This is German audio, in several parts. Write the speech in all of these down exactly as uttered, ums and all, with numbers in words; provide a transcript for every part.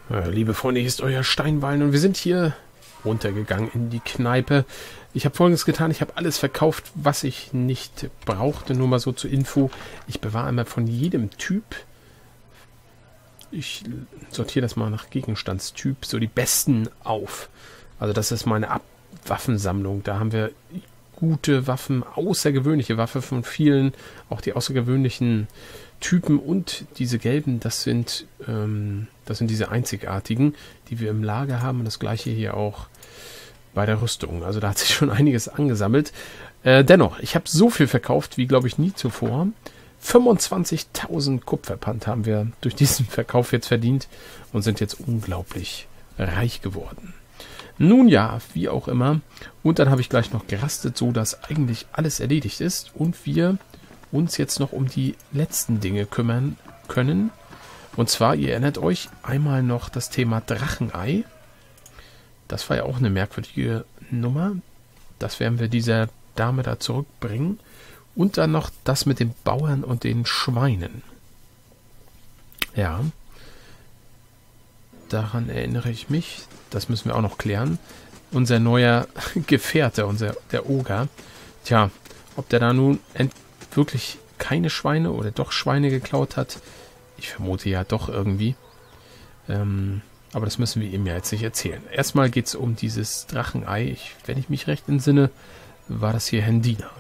Ja, liebe Freunde, hier ist euer Steinballen und wir sind hier runtergegangen in die Kneipe. Ich habe Folgendes getan, ich habe alles verkauft, was ich nicht brauchte, nur mal so zur Info. Ich bewahre einmal von jedem Typ, ich sortiere das mal nach Gegenstandstyp, so die besten auf. Also das ist meine Ab Waffensammlung, da haben wir gute Waffen, außergewöhnliche Waffen von vielen, auch die außergewöhnlichen Typen und diese gelben, das sind ähm, das sind diese einzigartigen, die wir im Lager haben und das gleiche hier auch bei der Rüstung. Also da hat sich schon einiges angesammelt. Äh, dennoch, ich habe so viel verkauft wie, glaube ich, nie zuvor. fünfundzwanzigtausend Kupferpfand haben wir durch diesen Verkauf jetzt verdient und sind jetzt unglaublich reich geworden. Nun ja, wie auch immer. Und dann habe ich gleich noch gerastet, so dass eigentlich alles erledigt ist und wir uns jetzt noch um die letzten Dinge kümmern können. Und zwar, ihr erinnert euch, einmal noch das Thema Drachenei. Das war ja auch eine merkwürdige Nummer. Das werden wir dieser Dame da zurückbringen. Und dann noch das mit den Bauern und den Schweinen. Ja, daran erinnere ich mich. Das müssen wir auch noch klären. Unser neuer Gefährte, unser der Oger. Tja, ob der da nun wirklich keine Schweine oder doch Schweine geklaut hat. Ich vermute ja doch irgendwie. Ähm, aber das müssen wir ihm ja jetzt nicht erzählen. Erstmal geht es um dieses Drachenei. Ich, wenn ich mich recht entsinne, war das hier Hendina.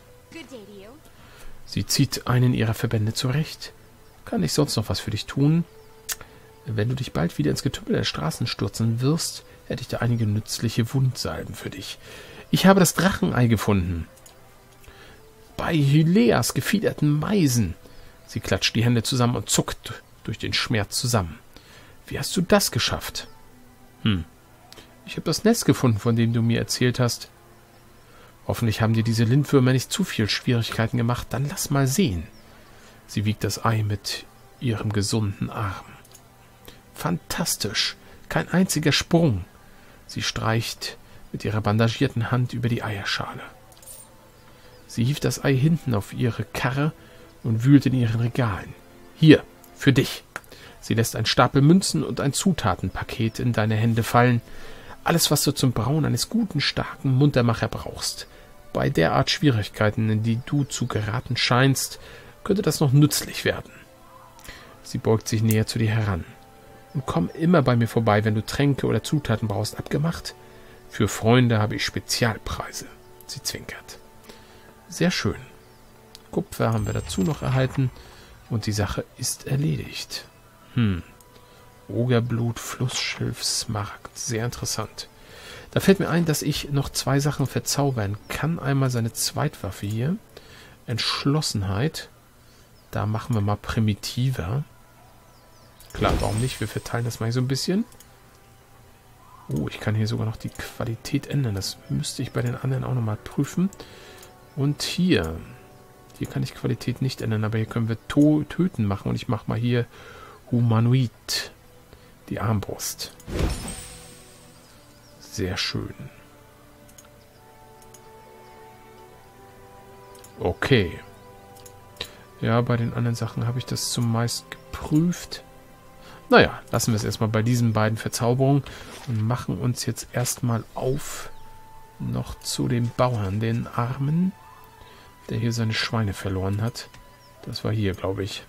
Sie zieht einen ihrer Verbände zurecht. Kann ich sonst noch was für dich tun? Wenn du dich bald wieder ins Getümmel der Straßen stürzen wirst, hätte ich da einige nützliche Wundsalben für dich. Ich habe das Drachenei gefunden. Bei Hyleas gefiederten Meisen. Sie klatscht die Hände zusammen und zuckt durch den Schmerz zusammen. Wie hast du das geschafft? Hm. Ich habe das Nest gefunden, von dem du mir erzählt hast. Hoffentlich haben dir diese Lindwürmer nicht zu viel Schwierigkeiten gemacht. Dann lass mal sehen. Sie wiegt das Ei mit ihrem gesunden Arm. Fantastisch. Kein einziger Sprung. Sie streicht mit ihrer bandagierten Hand über die Eierschale. Sie hieft das Ei hinten auf ihre Karre und wühlt in ihren Regalen. Hier, für dich. Sie lässt ein Stapel Münzen und ein Zutatenpaket in deine Hände fallen. Alles, was du zum Brauen eines guten, starken Muntermacher brauchst. Bei derart Schwierigkeiten, in die du zu geraten scheinst, könnte das noch nützlich werden. Sie beugt sich näher zu dir heran. Und komm immer bei mir vorbei, wenn du Tränke oder Zutaten brauchst. Abgemacht? Für Freunde habe ich Spezialpreise. Sie zwinkert. Sehr schön. Kupfer haben wir dazu noch erhalten und die Sache ist erledigt. Hm. Ogerblut, Flussschilf, Smaragd. Sehr interessant. Da fällt mir ein, dass ich noch zwei Sachen verzaubern kann. Einmal seine Zweitwaffe hier. Entschlossenheit. Da machen wir mal primitiver. Klar, warum nicht? Wir verteilen das mal so ein bisschen. Oh, ich kann hier sogar noch die Qualität ändern. Das müsste ich bei den anderen auch nochmal prüfen. Und hier. Hier kann ich Qualität nicht ändern, aber hier können wir to töten machen. Und ich mache mal hier Humanoid. Die Armbrust. Sehr schön. Okay. Ja, bei den anderen Sachen habe ich das zumeist geprüft. Naja, lassen wir es erstmal bei diesen beiden Verzauberungen und machen uns jetzt erstmal auf noch zu dem Bauern, den Armen, der hier seine Schweine verloren hat. Das war hier, glaube ich.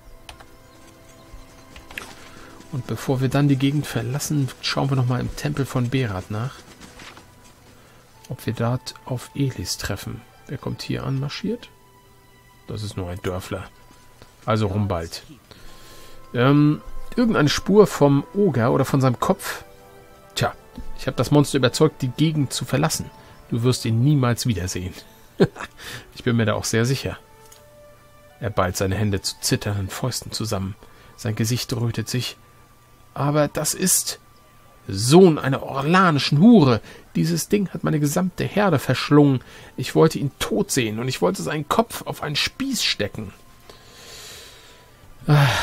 Und bevor wir dann die Gegend verlassen, schauen wir nochmal im Tempel von Berat nach, ob wir dort auf Elis treffen. Wer kommt hier anmarschiert? Das ist nur ein Dörfler. Also Rumbald. Ähm, irgendeine Spur vom Oger oder von seinem Kopf. Tja, ich habe das Monster überzeugt, die Gegend zu verlassen. Du wirst ihn niemals wiedersehen. Ich bin mir da auch sehr sicher. Er ballt seine Hände zu zitternden Fäusten zusammen. Sein Gesicht rötet sich. Aber das ist Sohn einer orlanischen Hure. Dieses Ding hat meine gesamte Herde verschlungen. Ich wollte ihn tot sehen und ich wollte seinen Kopf auf einen Spieß stecken. Ah.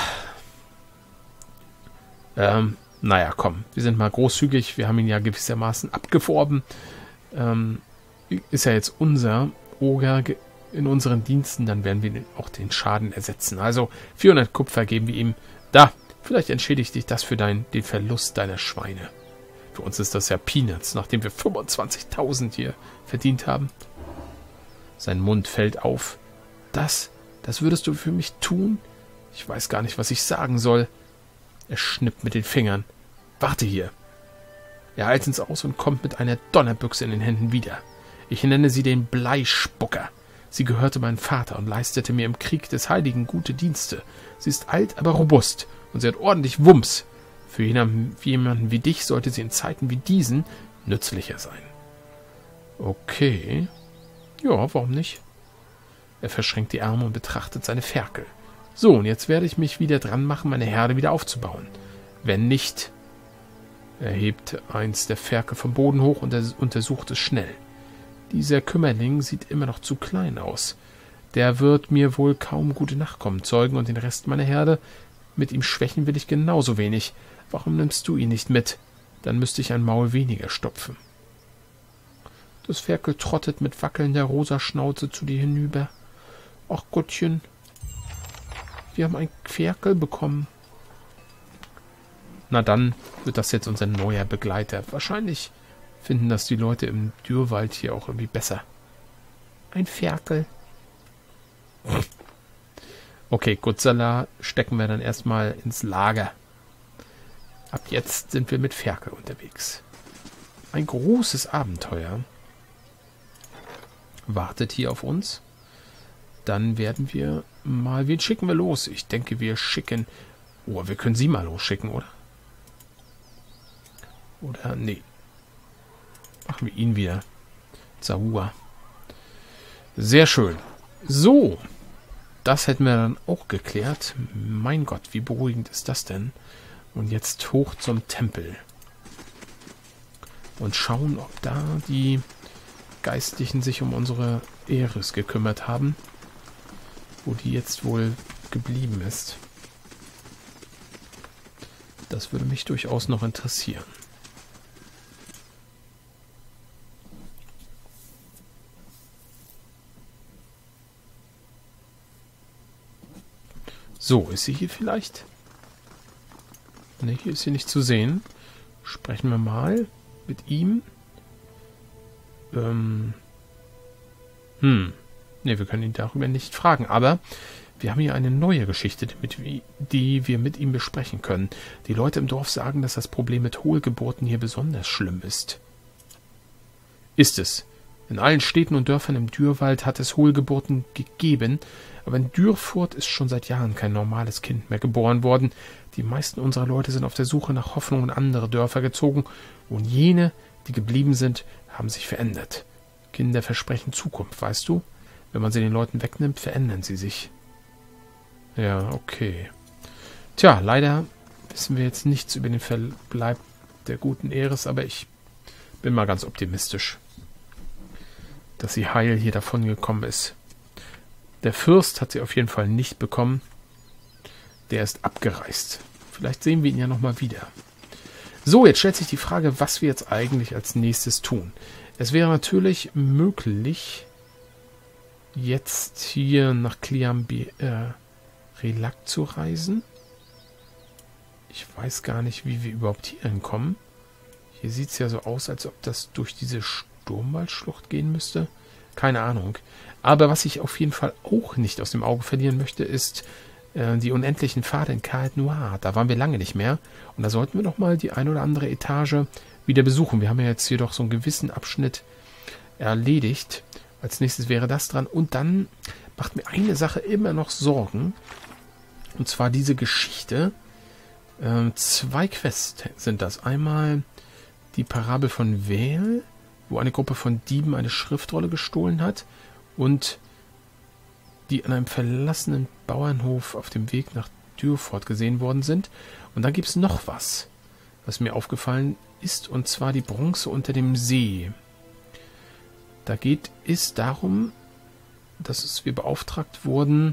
Ähm, naja, komm, wir sind mal großzügig. Wir haben ihn ja gewissermaßen abgeworben. Ähm, ist ja jetzt unser Oger in unseren Diensten, dann werden wir auch den Schaden ersetzen. Also vierhundert Kupfer geben wir ihm. Da, Vielleicht entschädigt dich das für dein, den Verlust deiner Schweine. Für uns ist das ja Peanuts, nachdem wir fünfundzwanzigtausend hier verdient haben. Sein Mund fällt auf. Das, das würdest du für mich tun? Ich weiß gar nicht, was ich sagen soll. Er schnippt mit den Fingern. Warte hier. Er eilt ins Aus und kommt mit einer Donnerbüchse in den Händen wieder. Ich nenne sie den Bleispucker. Sie gehörte meinem Vater und leistete mir im Krieg des Heiligen gute Dienste. Sie ist alt, aber robust und sie hat ordentlich Wumms. Für jemanden wie dich sollte sie in Zeiten wie diesen nützlicher sein. Okay. Ja, warum nicht? Er verschränkt die Arme und betrachtet seine Ferkel. So, und jetzt werde ich mich wieder dran machen, meine Herde wieder aufzubauen. Wenn nicht... Er hebt eins der Ferkel vom Boden hoch und er untersucht es schnell. Dieser Kümmerling sieht immer noch zu klein aus. Der wird mir wohl kaum gute Nachkommen zeugen und den Rest meiner Herde, mit ihm schwächen will ich genauso wenig. Warum nimmst du ihn nicht mit? Dann müsste ich ein Maul weniger stopfen. Das Ferkel trottet mit wackelnder rosa Schnauze zu dir hinüber. Ach Gottchen, wir haben ein Ferkel bekommen. Na dann wird das jetzt unser neuer Begleiter. Wahrscheinlich finden das die Leute im Dürrwald hier auch irgendwie besser. Ein Ferkel. Okay, Gutzala stecken wir dann erstmal ins Lager. Ab jetzt sind wir mit Ferkel unterwegs. Ein großes Abenteuer wartet hier auf uns. Dann werden wir mal... Wen schicken wir los? Ich denke, wir schicken... Oh, wir können sie mal losschicken, oder? Oder, nee. Machen wir ihn wieder. Zahua. Sehr schön. So. Das hätten wir dann auch geklärt. Mein Gott, wie beruhigend ist das denn? Und jetzt hoch zum Tempel. Und schauen, ob da die Geistlichen sich um unsere Eris gekümmert haben. Wo die jetzt wohl geblieben ist. Das würde mich durchaus noch interessieren. So, ist sie hier vielleicht? Ne, hier ist sie nicht zu sehen. Sprechen wir mal mit ihm. Ähm. Hm. Ne, wir können ihn darüber nicht fragen. Aber wir haben hier eine neue Geschichte, die, die wir mit ihm besprechen können. Die Leute im Dorf sagen, dass das Problem mit Hohlgeburten hier besonders schlimm ist. Ist es. In allen Städten und Dörfern im Dürrwald hat es Hohlgeburten gegeben, aber in Dürrfurt ist schon seit Jahren kein normales Kind mehr geboren worden. Die meisten unserer Leute sind auf der Suche nach Hoffnung in andere Dörfer gezogen und jene, die geblieben sind, haben sich verändert. Kinder versprechen Zukunft, weißt du? Wenn man sie den Leuten wegnimmt, verändern sie sich. Ja, okay. Tja, leider wissen wir jetzt nichts über den Verbleib der guten Eris, aber ich bin mal ganz optimistisch, dass sie heil hier davon gekommen ist. Der Fürst hat sie auf jeden Fall nicht bekommen. Der ist abgereist. Vielleicht sehen wir ihn ja nochmal wieder. So, jetzt stellt sich die Frage, was wir jetzt eigentlich als nächstes tun. Es wäre natürlich möglich, jetzt hier nach Kliam-Relak äh, zu reisen. Ich weiß gar nicht, wie wir überhaupt hier hinkommen. Hier sieht es ja so aus, als ob das durch diese Sturmwaldschlucht gehen müsste. Keine Ahnung. Aber was ich auf jeden Fall auch nicht aus dem Auge verlieren möchte, ist äh, die unendlichen Pfade in Caed Noir. Da waren wir lange nicht mehr. Und da sollten wir doch mal die ein oder andere Etage wieder besuchen. Wir haben ja jetzt hier doch so einen gewissen Abschnitt erledigt. Als nächstes wäre das dran. Und dann macht mir eine Sache immer noch Sorgen. Und zwar diese Geschichte. Ähm, zwei Quests sind das. Einmal die Parabel von Wähl, wo eine Gruppe von Dieben eine Schriftrolle gestohlen hat und die an einem verlassenen Bauernhof auf dem Weg nach Dürrfurt gesehen worden sind. Und dann gibt es noch was, was mir aufgefallen ist, und zwar die Bronze unter dem See. Da geht es darum, dass wir beauftragt wurden,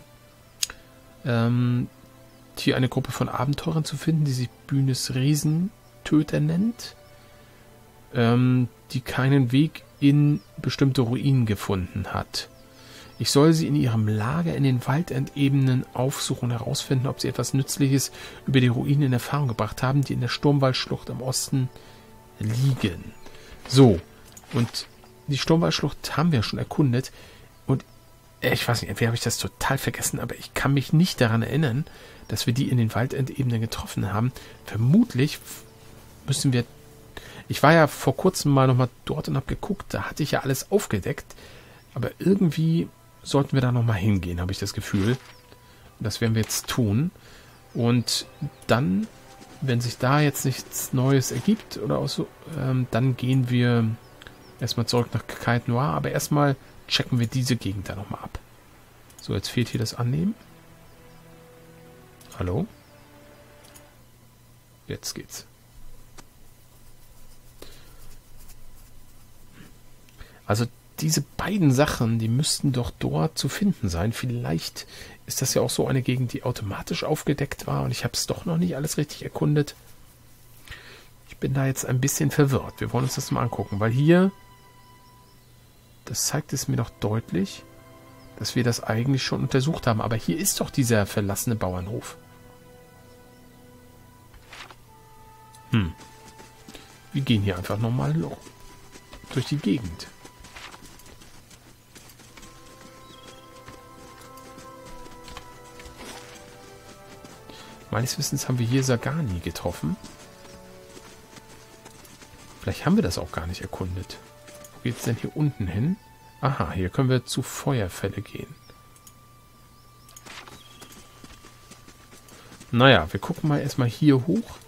ähm, hier eine Gruppe von Abenteurern zu finden, die sich Bühnes Riesentöter nennt, ähm, die keinen Weg in bestimmte Ruinen gefunden hat. Ich soll sie in ihrem Lager in den Waldendebenen aufsuchen und herausfinden, ob sie etwas Nützliches über die Ruinen in Erfahrung gebracht haben, die in der Sturmwaldschlucht im Osten liegen. So, und die Sturmwaldschlucht haben wir schon erkundet. Und äh, ich weiß nicht, entweder habe ich das total vergessen, aber ich kann mich nicht daran erinnern, dass wir die in den Waldendebenen getroffen haben. Vermutlich müssen wir... Ich war ja vor kurzem mal nochmal dort und habe geguckt, da hatte ich ja alles aufgedeckt. Aber irgendwie sollten wir da nochmal hingehen, habe ich das Gefühl. Das werden wir jetzt tun. Und dann, wenn sich da jetzt nichts Neues ergibt oder auch so, ähm, dann gehen wir erstmal zurück nach Cait Noir. Aber erstmal checken wir diese Gegend da nochmal ab. So, jetzt fehlt hier das Annehmen. Hallo? Jetzt geht's. Also diese beiden Sachen, die müssten doch dort zu finden sein. Vielleicht ist das ja auch so eine Gegend, die automatisch aufgedeckt war und ich habe es doch noch nicht alles richtig erkundet. Ich bin da jetzt ein bisschen verwirrt. Wir wollen uns das mal angucken, weil hier, das zeigt es mir doch deutlich, dass wir das eigentlich schon untersucht haben. Aber hier ist doch dieser verlassene Bauernhof. Hm. Wir gehen hier einfach nochmal durch die Gegend. Meines Wissens haben wir hier Sagani getroffen. Vielleicht haben wir das auch gar nicht erkundet. Wo geht es denn hier unten hin? Aha, hier können wir zu Feuerfälle gehen. Naja, wir gucken mal erstmal hier hoch.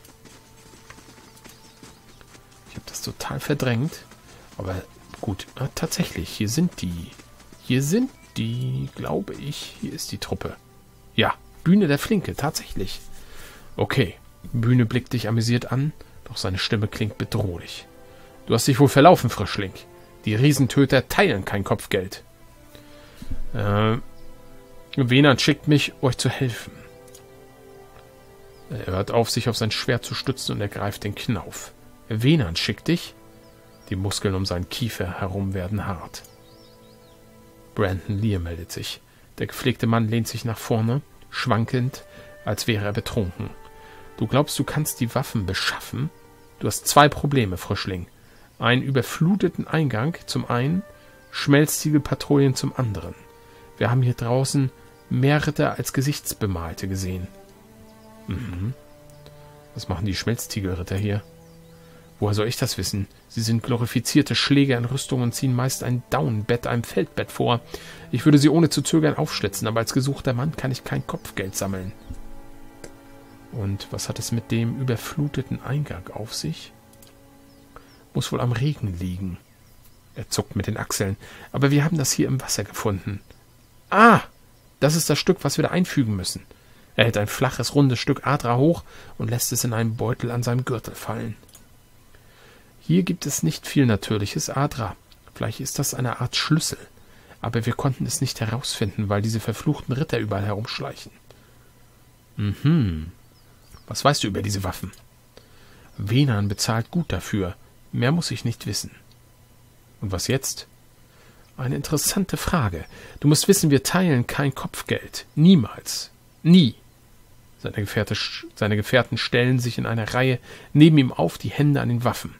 Ich habe das total verdrängt. Aber gut, na, tatsächlich, hier sind die. Hier sind die, glaube ich. Hier ist die Truppe. Ja, Bühne der Flinke, tatsächlich. Okay, Bühne blickt dich amüsiert an, doch seine Stimme klingt bedrohlich. Du hast dich wohl verlaufen, Frischling. Die Riesentöter teilen kein Kopfgeld. Äh, Wenand schickt mich, euch zu helfen. Er hört auf, sich auf sein Schwert zu stützen und ergreift den Knauf. Wenand schickt dich? Die Muskeln um seinen Kiefer herum werden hart. Brandon Lear meldet sich. Der gepflegte Mann lehnt sich nach vorne, schwankend, als wäre er betrunken. Du glaubst, du kannst die Waffen beschaffen? Du hast zwei Probleme, Frischling. Einen überfluteten Eingang zum einen, Schmelztiegelpatrouillen zum anderen. Wir haben hier draußen mehr Ritter als Gesichtsbemalte gesehen. Mhm. Was machen die Schmelztiegelritter hier? Woher soll ich das wissen? Sie sind glorifizierte Schläger in Rüstung und ziehen meist ein Daunenbett einem Feldbett vor. Ich würde sie ohne zu zögern aufschlitzen, aber als gesuchter Mann kann ich kein Kopfgeld sammeln. Und was hat es mit dem überfluteten Eingang auf sich? Muss wohl am Regen liegen. Er zuckt mit den Achseln. Aber wir haben das hier im Wasser gefunden. Ah, das ist das Stück, was wir da einfügen müssen. Er hält ein flaches, rundes Stück Adra hoch und lässt es in einen Beutel an seinem Gürtel fallen. Hier gibt es nicht viel natürliches Adra. Vielleicht ist das eine Art Schlüssel. Aber wir konnten es nicht herausfinden, weil diese verfluchten Ritter überall herumschleichen. Mhm. Was weißt du über diese Waffen? Wenand bezahlt gut dafür. Mehr muss ich nicht wissen. Und was jetzt? Eine interessante Frage. Du musst wissen, wir teilen kein Kopfgeld. Niemals. Nie. Seine, Gefährte, seine Gefährten stellen sich in einer Reihe neben ihm auf, die Hände an den Waffen.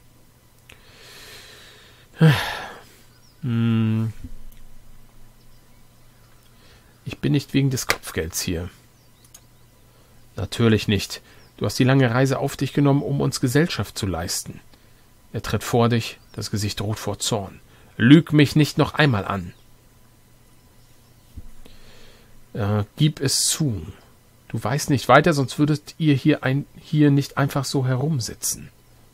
Hm. Ich bin nicht wegen des Kopfgelds hier. Natürlich nicht. Du hast die lange Reise auf dich genommen, um uns Gesellschaft zu leisten. Er tritt vor dich, das Gesicht rot vor Zorn. Lüg mich nicht noch einmal an. Äh, gib es zu. Du weißt nicht weiter, sonst würdet ihr hier, ein, hier nicht einfach so herumsitzen.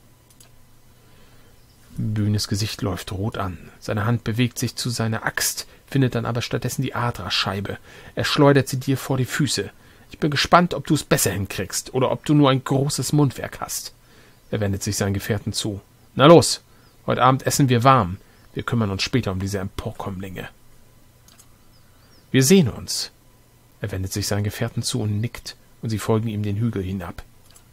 Bühnes Gesicht läuft rot an. Seine Hand bewegt sich zu seiner Axt, findet dann aber stattdessen die Adra-Scheibe. Er schleudert sie dir vor die Füße. Ich bin gespannt, ob du es besser hinkriegst oder ob du nur ein großes Mundwerk hast. Er wendet sich seinen Gefährten zu. Na los, heute Abend essen wir warm. Wir kümmern uns später um diese Emporkömmlinge. Wir sehen uns. Er wendet sich seinen Gefährten zu und nickt, und sie folgen ihm den Hügel hinab.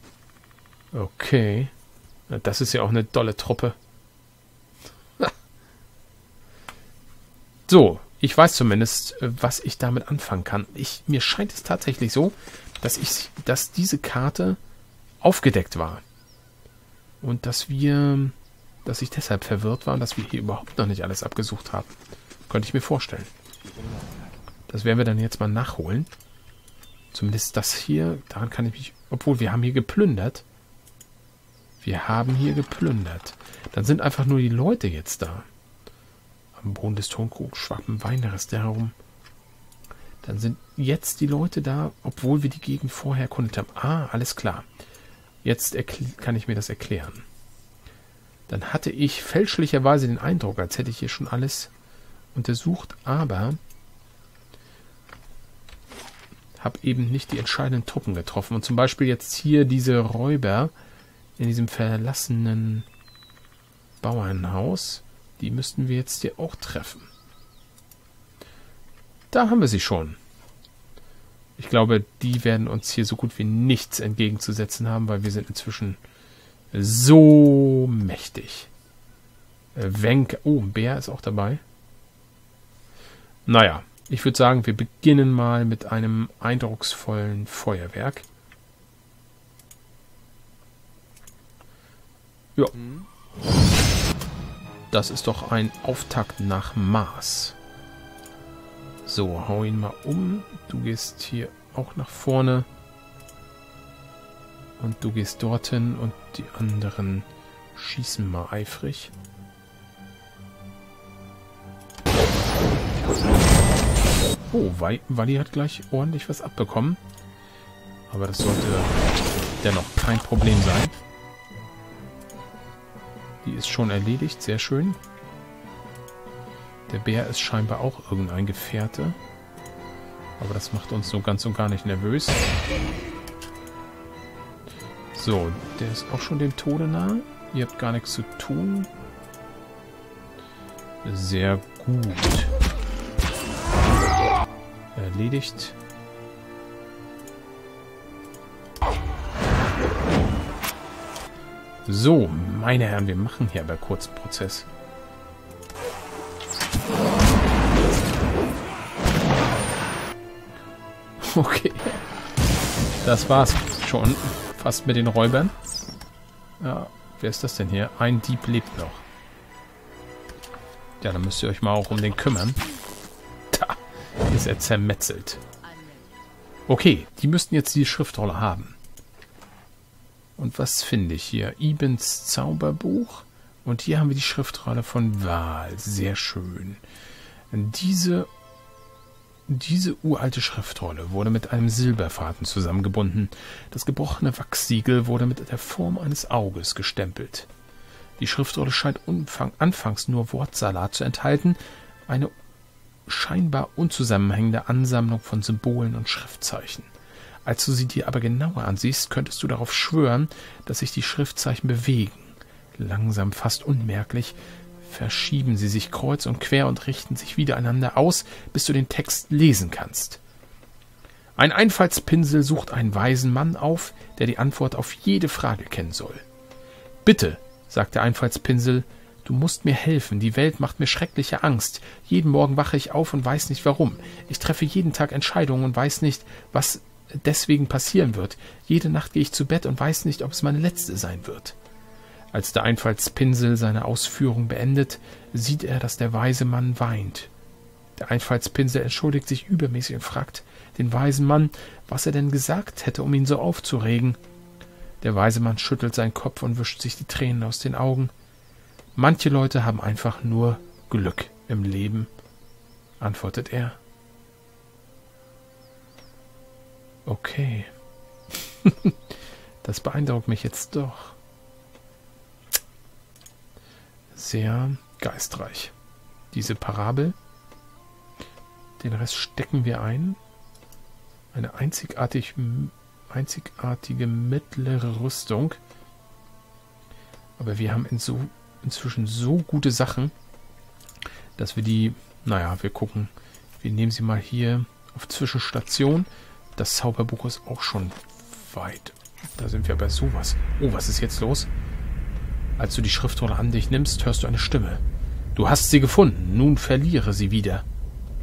Okay, das ist ja auch eine dolle Truppe. So, ich weiß zumindest, was ich damit anfangen kann. Ich, mir scheint es tatsächlich so, dass ich, dass diese Karte aufgedeckt war. Und dass wir, dass ich deshalb verwirrt war und dass wir hier überhaupt noch nicht alles abgesucht haben. Könnte ich mir vorstellen. Das werden wir dann jetzt mal nachholen. Zumindest das hier, daran kann ich mich, obwohl wir haben hier geplündert. Wir haben hier geplündert. Dann sind einfach nur die Leute jetzt da. Am Boden des Tonkrugs schwappen Weinreste herum. Dann sind jetzt die Leute da, obwohl wir die Gegend vorher erkundet haben. Ah, alles klar. Jetzt kann ich mir das erklären. Dann hatte ich fälschlicherweise den Eindruck, als hätte ich hier schon alles untersucht, aber habe eben nicht die entscheidenden Truppen getroffen. Und zum Beispiel jetzt hier diese Räuber in diesem verlassenen Bauernhaus, die müssten wir jetzt hier auch treffen. Da haben wir sie schon. Ich glaube, die werden uns hier so gut wie nichts entgegenzusetzen haben, weil wir sind inzwischen so mächtig. Äh, Wenk, oh, ein Bär ist auch dabei. Naja, ich würde sagen, wir beginnen mal mit einem eindrucksvollen Feuerwerk. Ja. Das ist doch ein Auftakt nach Mars. So, hau ihn mal um. Du gehst hier auch nach vorne. Und du gehst dorthin und die anderen schießen mal eifrig. Oh, Wally hat gleich ordentlich was abbekommen. Aber das sollte dennoch kein Problem sein. Die ist schon erledigt, sehr schön. Der Bär ist scheinbar auch irgendein Gefährte. Aber das macht uns so ganz und gar nicht nervös. So, der ist auch schon dem Tode nahe. Ihr habt gar nichts zu tun. Sehr gut. Erledigt. So, meine Herren, wir machen hier aber kurz einen Prozess. Okay. Das war's schon fast mit den Räubern. Ja, wer ist das denn hier? Ein Dieb lebt noch. Ja, dann müsst ihr euch mal auch um den kümmern. Da ist er zermetzelt. Okay, die müssten jetzt die Schriftrolle haben. Und was finde ich hier? Ibens Zauberbuch. Und hier haben wir die Schriftrolle von Wahl. Sehr schön. Diese, diese uralte Schriftrolle wurde mit einem Silberfaden zusammengebunden. Das gebrochene Wachssiegel wurde mit der Form eines Auges gestempelt. Die Schriftrolle scheint umfang, anfangs nur Wortsalat zu enthalten. Eine scheinbar unzusammenhängende Ansammlung von Symbolen und Schriftzeichen. Als du sie dir aber genauer ansiehst, könntest du darauf schwören, dass sich die Schriftzeichen bewegen. Langsam, fast unmerklich, verschieben sie sich kreuz und quer und richten sich wieder einander aus, bis du den Text lesen kannst. Ein Einfallspinsel sucht einen weisen Mann auf, der die Antwort auf jede Frage kennen soll. »Bitte«, sagt der Einfallspinsel, »du musst mir helfen, die Welt macht mir schreckliche Angst. Jeden Morgen wache ich auf und weiß nicht warum. Ich treffe jeden Tag Entscheidungen und weiß nicht, was deswegen passieren wird. Jede Nacht gehe ich zu Bett und weiß nicht, ob es meine letzte sein wird.« Als der Einfallspinsel seine Ausführung beendet, sieht er, dass der weise Mann weint. Der Einfallspinsel entschuldigt sich übermäßig und fragt den weisen Mann, was er denn gesagt hätte, um ihn so aufzuregen. Der weise Mann schüttelt seinen Kopf und wischt sich die Tränen aus den Augen. »Manche Leute haben einfach nur Glück im Leben«, antwortet er. Okay. Das beeindruckt mich jetzt doch. Sehr geistreich. Diese Parabel. Den Rest stecken wir ein. Eine einzigartig, einzigartige mittlere Rüstung. Aber wir haben in so, inzwischen so gute Sachen, dass wir die, naja, wir gucken. Wir nehmen sie mal hier auf Zwischenstation. Das Zauberbuch ist auch schon weit. Da sind wir bei sowas. Oh, was ist jetzt los? Als du die Schriftrolle an dich nimmst, hörst du eine Stimme. Du hast sie gefunden. Nun verliere sie wieder.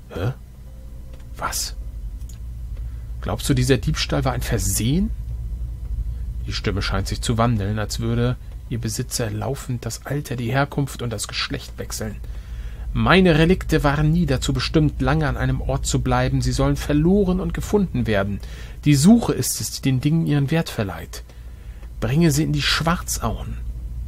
Hä? Was? Glaubst du, dieser Diebstahl war ein Versehen? Die Stimme scheint sich zu wandeln, als würde ihr Besitzer laufend das Alter, die Herkunft und das Geschlecht wechseln. Meine Relikte waren nie dazu bestimmt, lange an einem Ort zu bleiben. Sie sollen verloren und gefunden werden. Die Suche ist es, die den Dingen ihren Wert verleiht. Bringe sie in die Schwarzauen.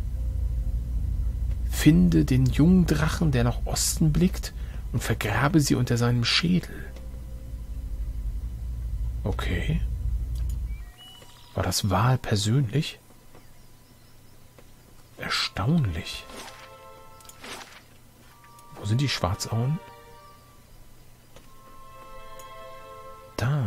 Finde den jungen Drachen, der nach Osten blickt, und vergrabe sie unter seinem Schädel. Okay. War das Wahl persönlich? Erstaunlich. Wo sind die Schwarzauen? Da.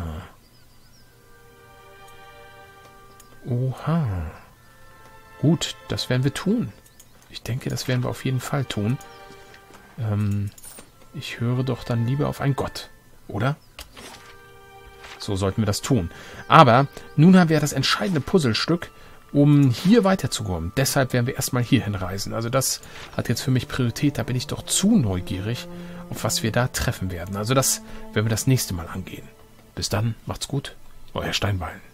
Oha. Gut, das werden wir tun. Ich denke, das werden wir auf jeden Fall tun. Ähm, ich höre doch dann lieber auf einen Gott, oder? So sollten wir das tun. Aber nun haben wir das entscheidende Puzzlestück, um hier weiterzukommen. Deshalb werden wir erstmal hierhin reisen. Also das hat jetzt für mich Priorität. Da bin ich doch zu neugierig, auf was wir da treffen werden. Also das werden wir das nächste Mal angehen. Bis dann, macht's gut. Euer Steinbein.